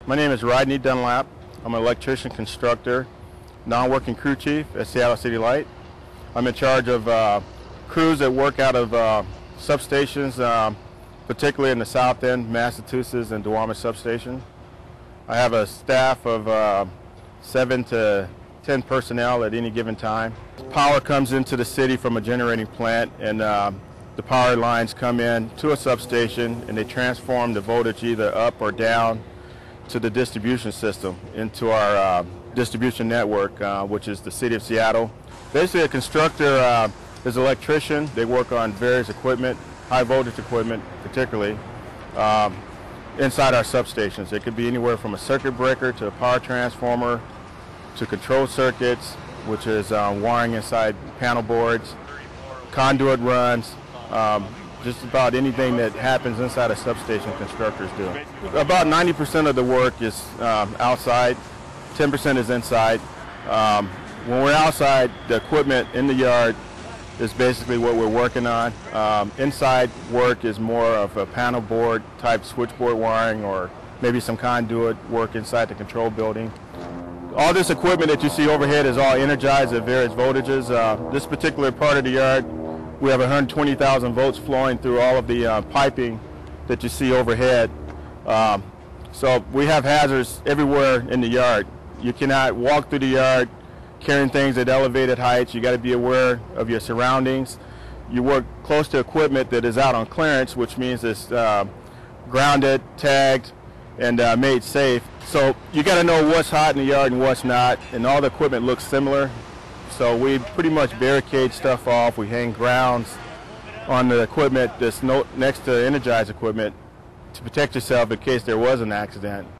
My name is Rodney Dunlap. I'm an electrician constructor, non-working crew chief at Seattle City Light. I'm in charge of crews that work out of substations, particularly in the South End, Massachusetts and Duwamish substation. I have a staff of 7 to 10 personnel at any given time. Power comes into the city from a generating plant, and the power lines come in to a substation and they transform the voltage either up or down to the distribution system into our distribution network, which is the City of Seattle. Basically, a constructor is an electrician. They work on various equipment, high voltage equipment particularly, inside our substations. It could be anywhere from a circuit breaker to a power transformer to control circuits, which is wiring inside panel boards, conduit runs, just about anything that happens inside a substation constructors do. About 90% of the work is outside, 10% is inside. When we're outside, the equipment in the yard is basically what we're working on. Inside work is more of a panel board type switchboard wiring or maybe some conduit work inside the control building. All this equipment that you see overhead is all energized at various voltages. This particular part of the yard, we have 120,000 volts flowing through all of the piping that you see overhead. So we have hazards everywhere in the yard. You cannot walk through the yard carrying things at elevated heights. You got to be aware of your surroundings. You work close to equipment that is out on clearance, which means it's grounded, tagged, and made safe. So you got to know what's hot in the yard and what's not, and all the equipment looks similar. So we pretty much barricade stuff off. We hang grounds on the equipment that's next to energized equipment to protect yourself in case there was an accident.